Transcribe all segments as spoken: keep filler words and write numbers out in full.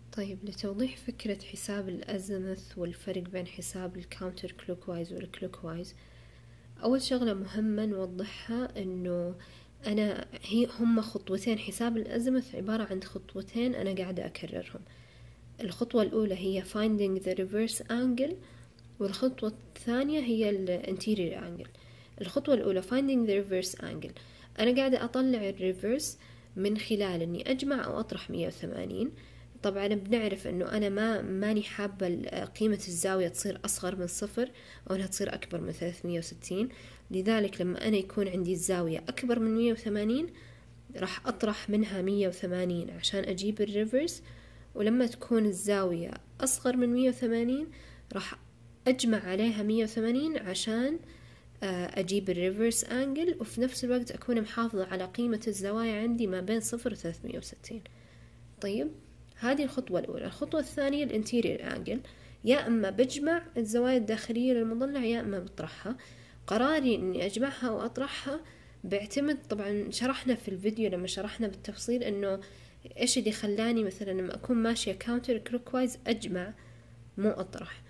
طيب، لتوضيح فكرة حساب الأزيموث والفرق بين حساب الكاونتر كلوكوايز والكلوكوايز، أول شغلة مهمة نوضحها إنه أنا هي هم خطوتين. حساب الأزيموث عبارة عن خطوتين أنا قاعدة أكررهم. الخطوة الأولى هي finding the reverse angle، والخطوة الثانية هي ال anterior angle. الخطوة الأولى finding the reverse angle، أنا قاعدة أطلع الريفرس من خلال إني أجمع أو أطرح مية وثمانين. طبعا بنعرف إنه أنا ما ماني حابة قيمة الزاوية تصير أصغر من صفر أو إنها تصير أكبر من ثلاثمية وستين، لذلك لما أنا يكون عندي الزاوية أكبر من مية وثمانين راح أطرح منها مية وثمانين عشان أجيب الريفرس، ولما تكون الزاوية أصغر من مية وثمانين راح أجمع عليها مية وثمانين عشان أجيب الريفرس أنجل، وفي نفس الوقت أكون محافظة على قيمة الزوايا عندي ما بين صفر وثلاثمية وستين. طيب، هذه الخطوة الأولى. الخطوة الثانية الانتيرير أنجل، يا أما بجمع الزوايا الداخلية للمضلع يا أما بطرحها. قراري إني أجمعها أو أطرحها بيعتمد، طبعا شرحنا في الفيديو لما شرحنا بالتفصيل إنه إيش اللي خلاني مثلا لما أكون ماشية كاونتر كلوكوايز أجمع مو أطرح.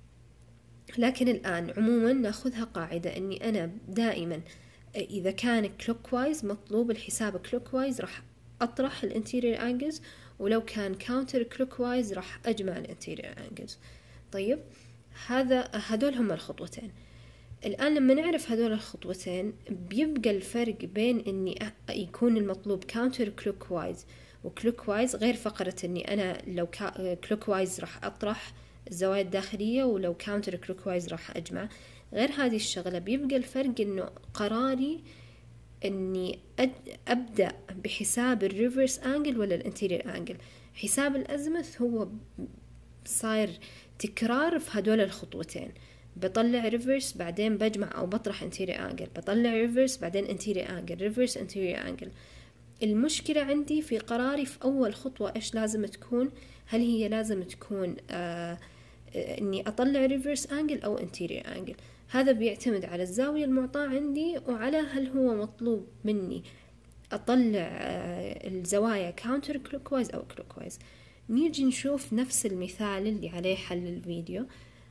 لكن الآن عموما ناخذها قاعدة إني أنا دائما إذا كان كلوكوايز مطلوب الحساب كلوكوايز راح أطرح الانتيرير أنجلز، ولو كان كاونتر كلوكوايز راح أجمع الانتيرير أنجلز. طيب، هذا هدول هم الخطوتين. الآن لما نعرف هدول الخطوتين بيبقى الفرق بين إني يكون المطلوب كاونتر كلوكوايز وكلوكوايز، غير فقرة إني أنا لو كلوكوايز راح أطرح الزوايا الداخلية ولو كاونتر كلوكوايز راح أجمع. غير هذه الشغلة بيبقى الفرق إنه قراري إني أبدأ بحساب الريفرس أنجل ولا الانتيرير أنجل. حساب الأزيموث هو صاير تكرار في هدول الخطوتين، بطلع ريفرس بعدين بجمع أو بطرح انتيرير أنجل، بطلع ريفرس بعدين انتيرير أنجل، ريفرس انتيرير أنجل. المشكلة عندي في قراري في أول خطوة إيش لازم تكون، هل هي لازم تكون آه إني أطلع ريفرس أنجل أو انتيرير أنجل. هذا بيعتمد على الزاوية المعطاة عندي وعلى هل هو مطلوب مني أطلع آه الزوايا كاونتر كلوكوايز أو كلوكوايز. نيجي نشوف نفس المثال اللي عليه حل الفيديو.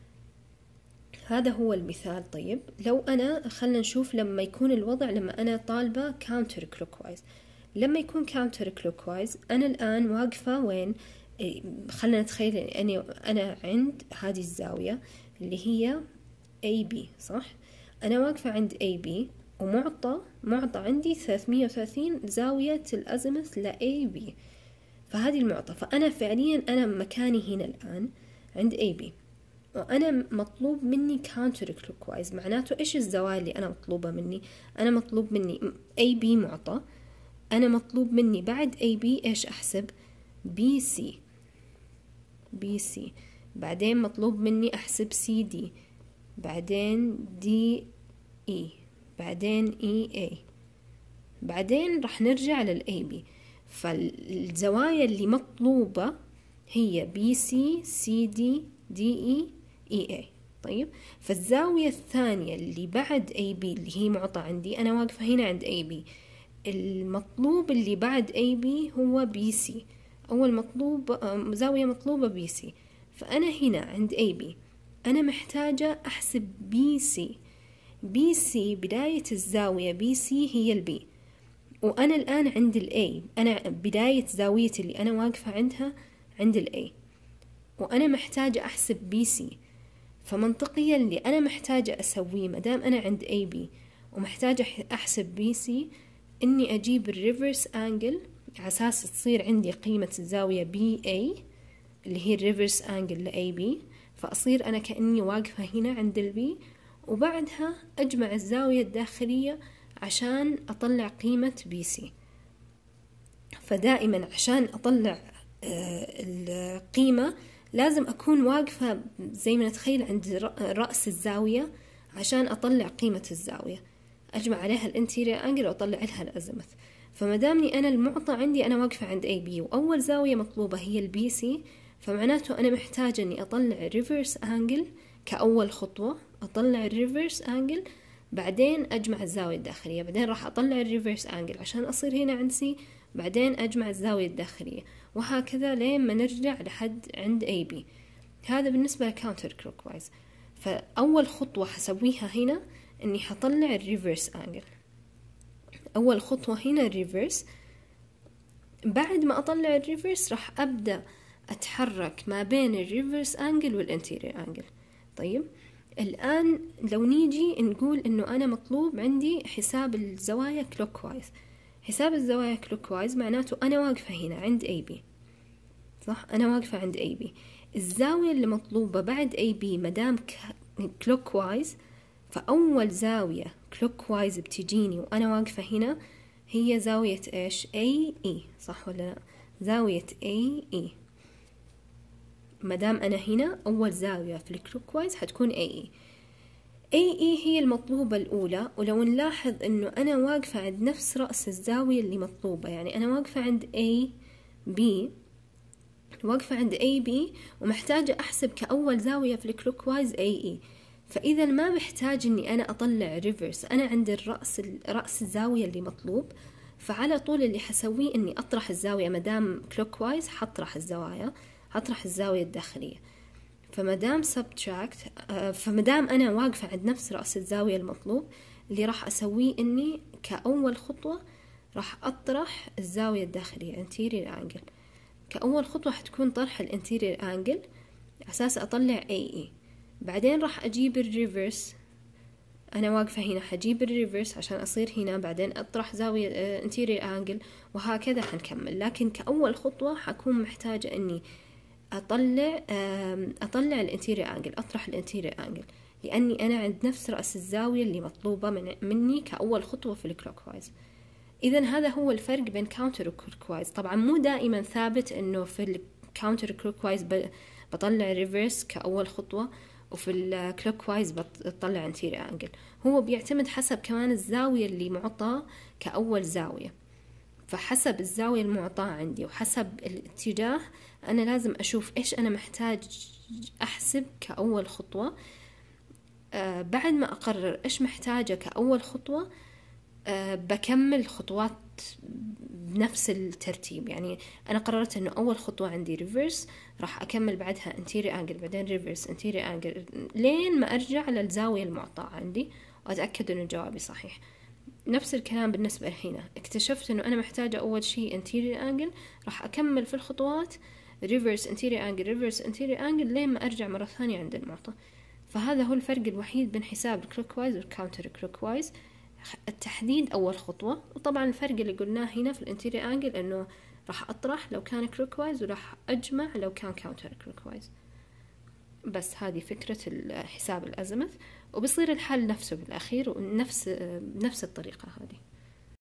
هذا هو المثال. طيب، لو أنا خلنا نشوف لما يكون الوضع لما أنا طالبة كاونتر كلوكوايز. لما يكون كاونتر كلوكوايز أنا الآن واقفة وين؟ خلنا نتخيل أني أنا عند هذه الزاوية اللي هي إيه بي، صح؟ أنا واقفة عند إيه بي ومعطى معطى عندي ثلاثمية وثلاثين زاوية الأزيموث ل إيه بي، فهذه المعطى. فأنا فعليا أنا مكاني هنا الآن عند إيه بي، وأنا مطلوب مني كاونتر كلوكوايز. معناته إيش الزوايا اللي أنا مطلوبة مني؟ أنا مطلوب مني إيه بي معطى، أنا مطلوب مني بعد إيه بي إيش أحسب؟ بي سي بي سي بعدين مطلوب مني أحسب سي دي، بعدين دي إي، بعدين إي إي، بعدين رح نرجع للإي بي. فالزوايا اللي مطلوبة هي بي سي سي دي دي إي إي إي. طيب، فالزاوية الثانية اللي بعد إي بي اللي هي معطى عندي، أنا واقفة هنا عند إي بي، المطلوب اللي بعد إي بي هو بي سي. أول مطلوب زاوية مطلوبة بي سي، فأنا هنا عند إي بي أنا محتاجة أحسب بي سي. بي سي بداية الزاوية بي سي هي البي، وأنا الآن عند الأي، أنا بداية زاويتي اللي أنا واقفة عندها عند الأي، وأنا محتاجة أحسب بي سي. فمنطقيا اللي أنا محتاجة أسويه مدام أنا عند أي بي ومحتاجة أحسب بي سي، إني أجيب الريفرس أنجل على أساس تصير عندي قيمة الزاوية بي أي اللي هي الريفرس أنجل لأي بي، فأصير أنا كأني واقفة هنا عند البي، وبعدها أجمع الزاوية الداخلية عشان أطلع قيمة بي سي. فدائما عشان أطلع القيمة لازم أكون واقفة زي ما نتخيل عند رأس الزاوية عشان أطلع قيمة الزاوية، أجمع عليها الانتيرير أنجل وأطلع لها الأزيموث. فمدامني أنا المعطى عندي أنا واقفة عند أي بي وأول زاوية مطلوبة هي البي سي، فمعناته أنا محتاجة أني أطلع الريفرس أنجل كأول خطوة، أطلع الريفرس أنجل بعدين أجمع الزاوية الداخلية، بعدين راح أطلع الريفرس أنجل عشان أصير هنا عند سي، بعدين أجمع الزاوية الداخلية، وهكذا لين ما نرجع لحد عند إيه بي. هذا بالنسبة لكاونتر كلوك وايز. فأول خطوة حسويها هنا إني حطلع الريفرس أنجل. أول خطوة هنا الريفرس. بعد ما أطلع الريفرس راح أبدأ أتحرك ما بين الريفرس أنجل والانتيرير أنجل. طيب الآن لو نيجي نقول إنه أنا مطلوب عندي حساب الزوايا كلوك وايز. حساب الزوايا كلوك وايز معناته أنا واقفة هنا عند إيه بي، صح؟ أنا واقفة عند إيه بي. الزاوية اللي مطلوبة بعد إيه بي مدام كلوك وايز، فأول زاوية كلوك وايز بتجيني وأنا واقفة هنا هي زاوية إيش؟ إيه إي، صح ولا لا؟ زاوية إيه إي. مدام أنا هنا أول زاوية في الكلوك وايز حتكون إيه إي. إيه إي هي المطلوبة الأولى، ولو نلاحظ إنه أنا واقفة عند نفس رأس الزاوية اللي مطلوبة، يعني أنا واقفة عند إيه بي، واقفة عند إيه بي ومحتاجة أحسب كأول زاوية في الكلوك وايز إيه إي. فإذا ما محتاج إني أنا أطلع ريفرس، أنا عند الرأس رأس الزاوية اللي مطلوب، فعلى طول اللي حسويه إني أطرح الزاوية. مدام كلوك وايز حطرح الزوايا، حطرح الزاوية الداخلية. فمدام subtract، فمدام أنا واقفة عند نفس رأس الزاوية المطلوب، اللي راح أسويه إني كأول خطوة راح أطرح الزاوية الداخلية anterior angle. كأول خطوة حتكون طرح الانتيرير angle أساس أطلع إيه إي. بعدين راح أجيب الريفرس، أنا واقفة هنا حجيب الريفرس عشان أصير هنا، بعدين أطرح زاوية anterior angle، وهكذا حنكمل. لكن كأول خطوة حكون محتاجة إني أطلع أطلع الانتيرير أنجل، أطرح الانتيرير أنجل، لأني أنا عند نفس رأس الزاوية اللي مطلوبة من مني كأول خطوة في الكلوك وايز. إذن هذا هو الفرق بين كاونتر وكلوك وايز. طبعا مو دائما ثابت إنه في الكاونتر كلوك وايز بطلع ريفرس كأول خطوة، وفي الكلوك وايز بطلع انتيرير أنجل. هو بيعتمد حسب كمان الزاوية اللي معطاة كأول زاوية. فحسب الزاوية المعطاة عندي وحسب الاتجاه أنا لازم أشوف إيش أنا محتاج أحسب كأول خطوة. آه بعد ما أقرر إيش محتاجة كأول خطوة، آه بكمل خطوات بنفس الترتيب. يعني أنا قررت إنه أول خطوة عندي ريفرس، راح أكمل بعدها anterior angle، بعدين ريفرس anterior angle، لين ما أرجع للزاوية المعطاة عندي وأتأكد إنه جوابي صحيح. نفس الكلام بالنسبة هنا، اكتشفت إنه أنا محتاجة أول شيء anterior angle، راح أكمل في الخطوات reverse anterior angle reverse anterior angle لين ما أرجع مرة ثانية عند المعطى. فهذا هو الفرق الوحيد بين حساب الكلوك وايز والكاونتر كلوك وايز، التحديد أول خطوة. وطبعا الفرق اللي قلناه هنا في الانتيريور انجل إنه راح أطرح لو كان كلوك وايز، وراح أجمع لو كان كاونتر كلوك وايز. بس هذه فكرة حساب الأزمث، وبصير الحل نفسه بالأخير ونفس نفس الطريقة هذه.